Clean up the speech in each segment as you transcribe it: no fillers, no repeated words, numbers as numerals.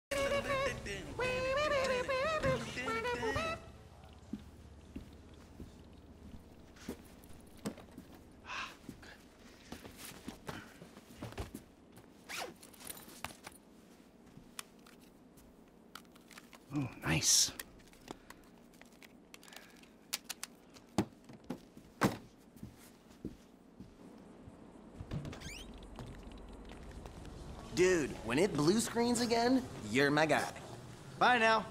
Oh, nice. Dude, when it blue screens again, you're my guy. Bye now.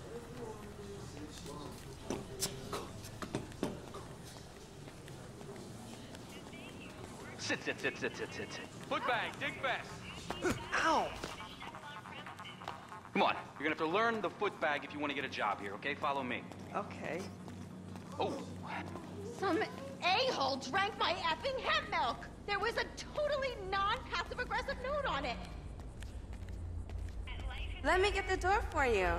Sit. Foot bang, dig fast. Ow! Come on, you're gonna have to learn the foot bag if you want to get a job here, okay? Follow me. Okay. Oh, Some a-hole drank my effing hemp milk. There was a totally non-passive-aggressive note on it. Let me get the door for you.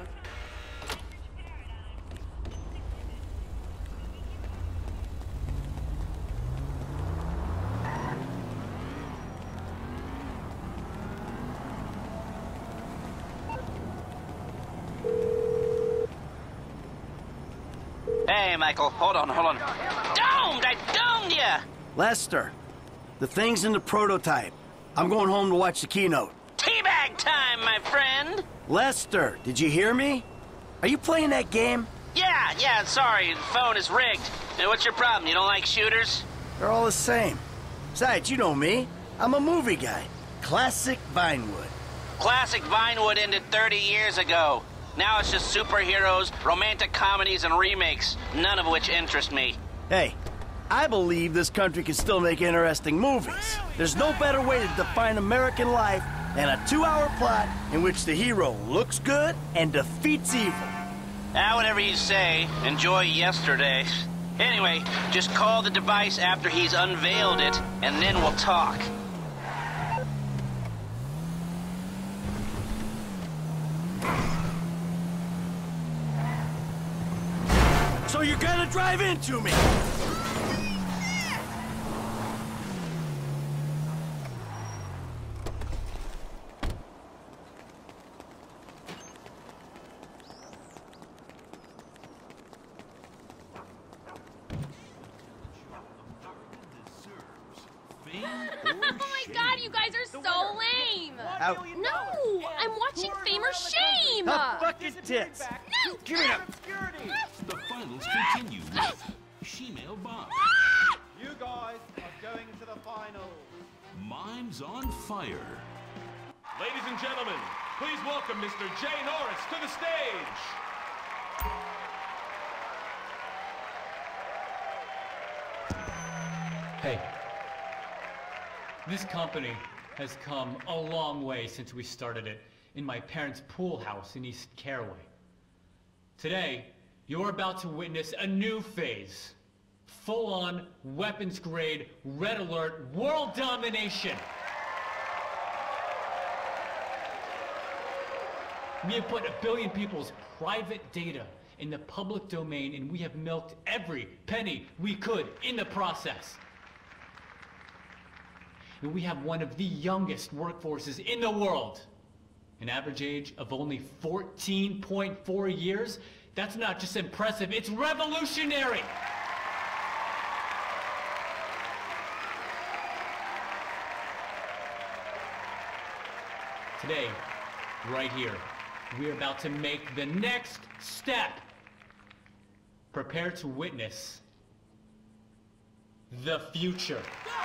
Hey, Michael, hold on. Domed! I domed ya! Lester, the thing's in the prototype. I'm going home to watch the keynote. Teabag time, my friend! Lester, did you hear me? Are you playing that game? Yeah, sorry, the phone is rigged. Hey, what's your problem? You don't like shooters? They're all the same. Besides, you know me. I'm a movie guy. Classic Vinewood. Classic Vinewood ended 30 years ago. Now it's just superheroes, romantic comedies, and remakes, none of which interest me. Hey, I believe this country can still make interesting movies. There's no better way to define American life than a 2-hour plot in which the hero looks good and defeats evil. Whatever you say. Enjoy yesterday. Anyway, just call the device after he's unveiled it, and then we'll talk. So you're gonna drive into me! Oh my god, you guys are so lame! Out. No! I'm watching Fame or Shame! Now fuck your tits! No! Give me that! The finals continue with Shemale Bob. You guys are going to the final. Mimes on Fire. Ladies and gentlemen, please welcome Mr. Jay Norris to the stage. Hey, this company has come a long way since we started it in my parents' pool house in East Caraway. Today, you're about to witness a new phase. Full-on, weapons-grade, red alert, world domination! We have put 1 billion people's private data in the public domain, and we have milked every penny we could in the process. And we have one of the youngest workforces in the world. An average age of only 14.4 years. That's not just impressive, it's revolutionary! Today, right here, we're about to make the next step. Prepare to witness the future.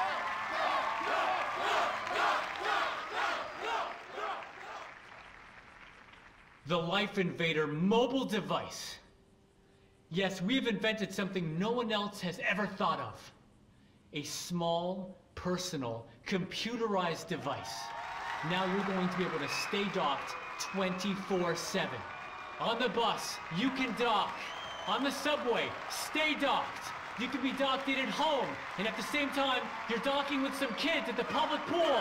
The Life Invader mobile device. Yes, we've invented something no one else has ever thought of. A small, personal, computerized device. Now you're going to be able to stay docked 24/7. On the bus, you can dock. On the subway, stay docked. You can be docked in at home, and at the same time, you're docking with some kids at the public pool.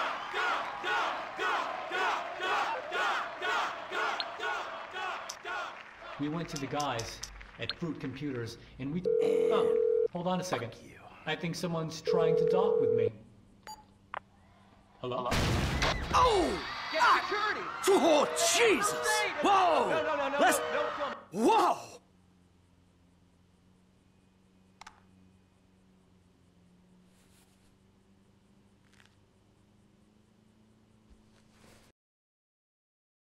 We went to the guys at Fruit Computers, and we... Oh, hold on a second. I think someone's trying to dock with me. Hello? Oh! Get security. Oh, Jesus! Whoa! No, Let's... no, Whoa!